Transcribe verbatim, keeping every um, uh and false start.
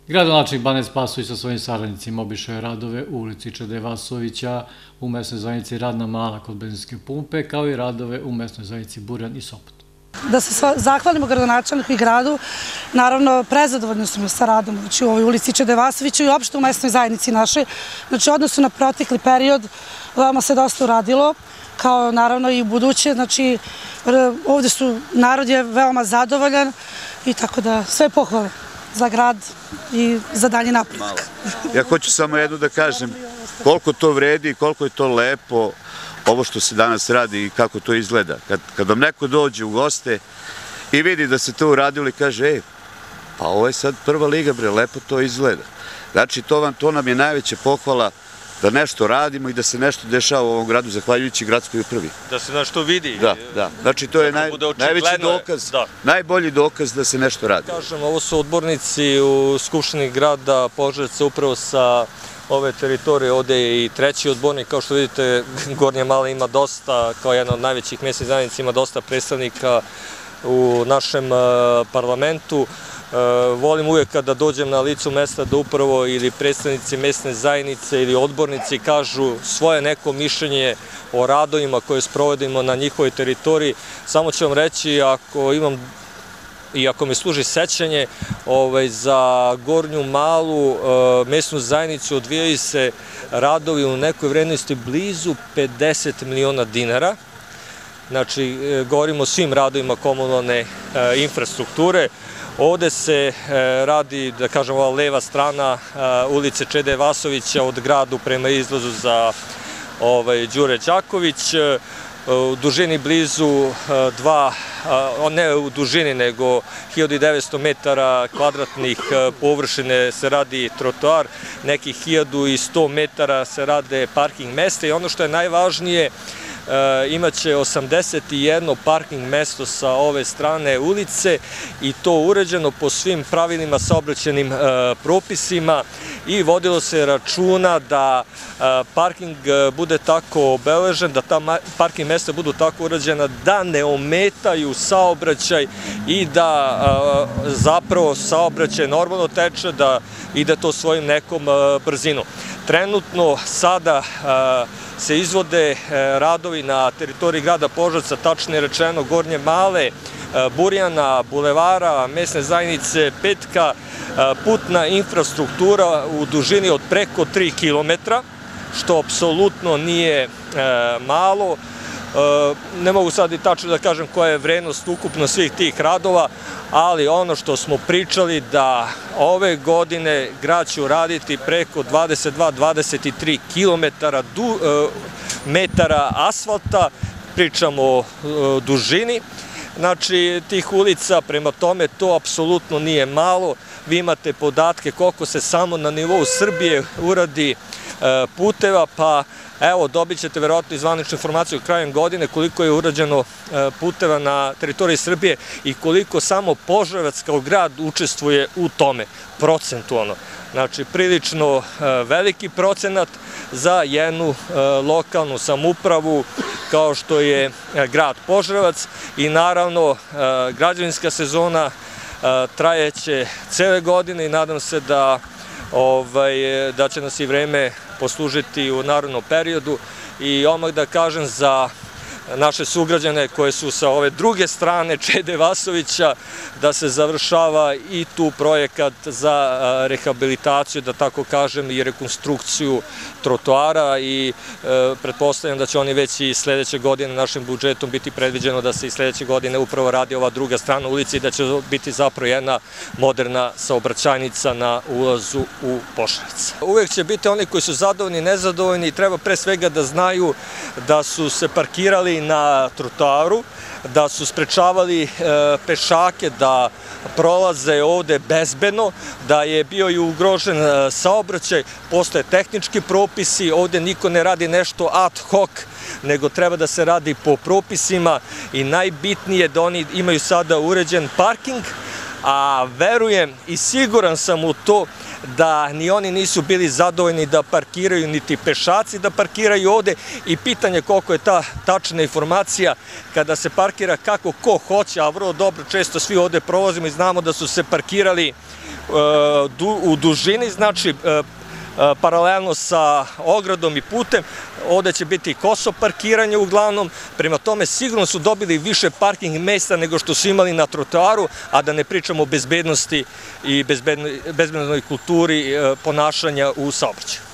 Gradonačelnik Bane Spasović sa svojim saradnicima obišao je radove u ulici Čede Vasovića, u mesnoj zajednici Radna Mala kod benzinske pumpe, kao i radove u mesnoj zajednici Burjan i Sopot. Da se zahvalimo gradonačelniku i gradu, naravno prezadovoljni smo sa radom u ovoj ulici Čede Vasovića i uopšte u mesnoj zajednici našoj. Znači, u odnosu na protekli period, veoma se dosta uradilo, kao naravno i u buduće. Znači, ovde su, narod je veoma zadovoljan i tako da sve pohvale za grad i za dalje napredak. Ja hoću samo jedno da kažem, koliko to vredi i koliko je to lepo ovo što se danas radi i kako to izgleda. Kad, kad vam neko dođe u goste i vidi da se to uradilo i kaže, ej, pa ovo je sad prva liga, bre, lepo to izgleda. Znači, to, vam, to nam je najveća pohvala da nešto radimo i da se nešto dešava u ovom gradu, zahvaljujući gradskoj upravi. Da se nešto vidi. Da, da. Znači, to je naj, najveći dokaz, da. najbolji dokaz da se nešto radi. Kažem, ovo su odbornici u Skupštini grada Požarevca upravo sa ove teritorije. Ovde je i treći odbornik, kao što vidite, Gornja Mala ima dosta, kao jedna od najvećih mesnih zajednica, ima dosta predstavnika u našem parlamentu. Volim uvijek kada dođem na licu mesta da upravo ili predstavnici mesne zajednice ili odbornici kažu svoje neko mišljenje o radovima koje sprovodimo na njihovoj teritoriji. Samo ću vam reći, ako imam i ako me služi sećanje, za Gornju Malu mesnu zajednicu odvijaju se radovi u nekoj vrednosti blizu pedeset miliona dinara. Znači, govorimo o svim radovima komunalne infrastrukture. Ovde se radi, da kažem, ova leva strana ulice Čede Vasovića od gradu prema izlazu za Đure Đaković. U dužini blizu dva, ne u dužini, nego hiljadu devetsto metara kvadratnih površine se radi trotoar, nekih hiljadu sto metara se rade parking mesta i ono što je najvažnije, imaće osamdeset jedno parking mesto sa ove strane ulice i to uređeno po svim pravilima, saobraćajnim propisima i vodilo se računa da parking bude tako obeležen, da ta parking mesta budu tako uređena da ne ometaju saobraćaj i da zapravo saobraćaj normalno teče, da ide to svojim nekom brzinom. Trenutno sada se izvode radovi na teritoriji grada Požarevca, tačnije rečeno Gornje Male, Burjana, Bulevara, mesne zajednice Petka, putna infrastruktura u dužini od preko tri kilometra, što apsolutno nije malo. Ne mogu sad i tačno da kažem koja je vrednost ukupno svih tih radova, ali ono što smo pričali da ove godine grad će uraditi preko dvadeset dva do dvadeset tri kilometara metara asfalta, pričamo o dužini, znači tih ulica, prema tome to apsolutno nije malo. Vi imate podatke koliko se samo na nivou Srbije uradi puteva, pa evo, dobit ćete verovatno i zvaničnu informaciju krajem godine koliko je urađeno puteva na teritoriji Srbije i koliko samo Požarevac kao grad učestvuje u tome, procentualno. Znači, prilično veliki procenat za jednu lokalnu samoupravu kao što je grad Požarevac i naravno građevinska sezona trajeće cele godine i nadam se da da će nas i vreme poslužiti u narednom periodu i odmah da kažem za naše sugrađane koje su sa ove druge strane Čede Vasovića da se završava i tu projekat za rehabilitaciju, da tako kažem, i rekonstrukciju trotoara i pretpostavljam da će oni već i sledeće godine našim budžetom biti predviđeno da se i sledeće godine upravo radi ova druga strana ulici i da će biti zapravo jedna moderna saobraćajnica na ulazu u Požarevac. Uvek će biti oni koji su zadovoljni i nezadovoljni i treba pre svega da znaju da su se parkirali na trotoaru, da su sprečavali pešake da prolaze ovde bezbedno, da je bio i ugrožen saobraćaj, postoje tehnički propisi, ovde niko ne radi nešto ad hoc, nego treba da se radi po propisima i najbitnije da oni imaju sada uređen parking, a verujem i siguran sam u to da ni oni nisu bili zadovoljni da parkiraju, niti pešaci da parkiraju ovde i pitanje koliko je ta tačna informacija kada se parkira kako ko hoće, a vrlo dobro često svi ovde prolazimo i znamo da su se parkirali u dužini, znači paralelno sa ogradom i putem. Ovde će biti koso parkiranje uglavnom, prema tome sigurno su dobili više parking mesta nego što su imali na trotoaru, a da ne pričamo o bezbednosti i bezbednoj kulturi ponašanja u saobraćaju.